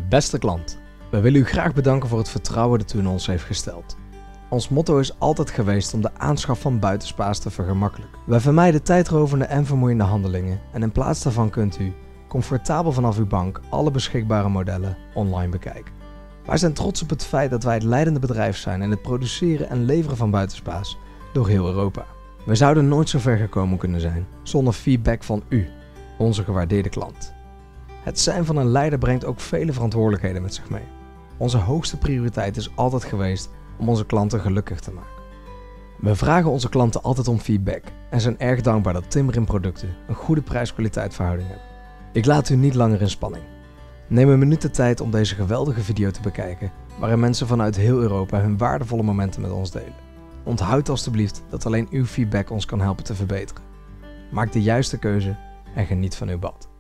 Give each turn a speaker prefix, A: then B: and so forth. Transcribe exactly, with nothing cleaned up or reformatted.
A: Beste klant, we willen u graag bedanken voor het vertrouwen dat u in ons heeft gesteld. Ons motto is altijd geweest om de aanschaf van buitenspa's te vergemakkelijken. Wij vermijden tijdrovende en vermoeiende handelingen en in plaats daarvan kunt u, comfortabel vanaf uw bank, alle beschikbare modellen online bekijken. Wij zijn trots op het feit dat wij het leidende bedrijf zijn in het produceren en leveren van buitenspa's door heel Europa. We zouden nooit zo ver gekomen kunnen zijn zonder feedback van u, onze gewaardeerde klant. Het zijn van een leider brengt ook vele verantwoordelijkheden met zich mee. Onze hoogste prioriteit is altijd geweest om onze klanten gelukkig te maken. We vragen onze klanten altijd om feedback en zijn erg dankbaar dat Timrim producten een goede prijs-kwaliteit verhouding hebben. Ik laat u niet langer in spanning. Neem een minuut de tijd om deze geweldige video te bekijken, waarin mensen vanuit heel Europa hun waardevolle momenten met ons delen. Onthoud alstublieft dat alleen uw feedback ons kan helpen te verbeteren. Maak de juiste keuze en geniet van uw bad.